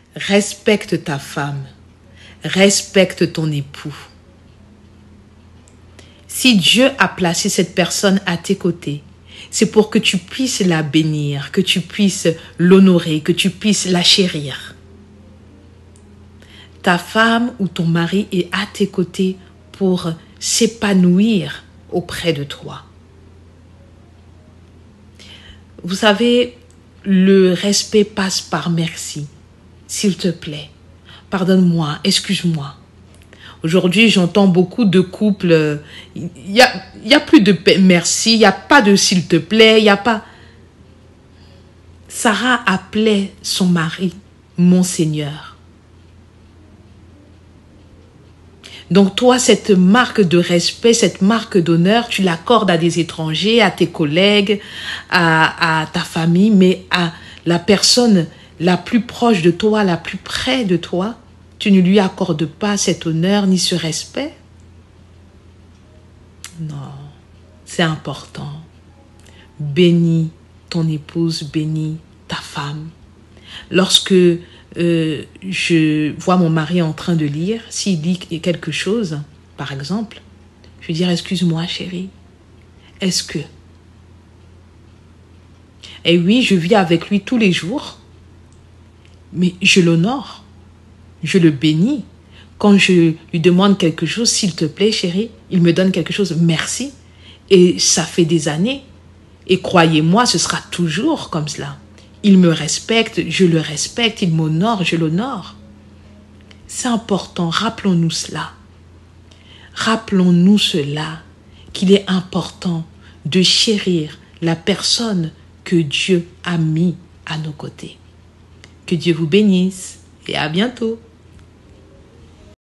respecte ta femme, respecte ton époux. Si Dieu a placé cette personne à tes côtés, c'est pour que tu puisses la bénir, que tu puisses l'honorer, que tu puisses la chérir. Ta femme ou ton mari est à tes côtés pour s'épanouir auprès de toi. Vous savez, le respect passe par merci. S'il te plaît, pardonne-moi, excuse-moi. Aujourd'hui, j'entends beaucoup de couples, il y a plus de merci, il n'y a pas de s'il te plaît, il n'y a pas... Sarah appelait son mari mon Seigneur. Donc toi, cette marque de respect, cette marque d'honneur, tu l'accordes à des étrangers, à tes collègues, à ta famille, mais à la personne la plus proche de toi, la plus près de toi, tu ne lui accordes pas cet honneur ni ce respect? Non, c'est important. Bénis ton épouse, bénis ta femme. Lorsque je vois mon mari en train de lire, s'il dit quelque chose, par exemple, je vais dire, excuse-moi chérie, est-ce que... Et oui, je vis avec lui tous les jours, mais je l'honore, je le bénis. Quand je lui demande quelque chose, s'il te plaît chérie, il me donne quelque chose, merci. Et ça fait des années. Et croyez-moi, ce sera toujours comme cela. Il me respecte, je le respecte, il m'honore, je l'honore. C'est important, rappelons-nous cela. Rappelons-nous cela, qu'il est important de chérir la personne que Dieu a mis à nos côtés. Que Dieu vous bénisse et à bientôt.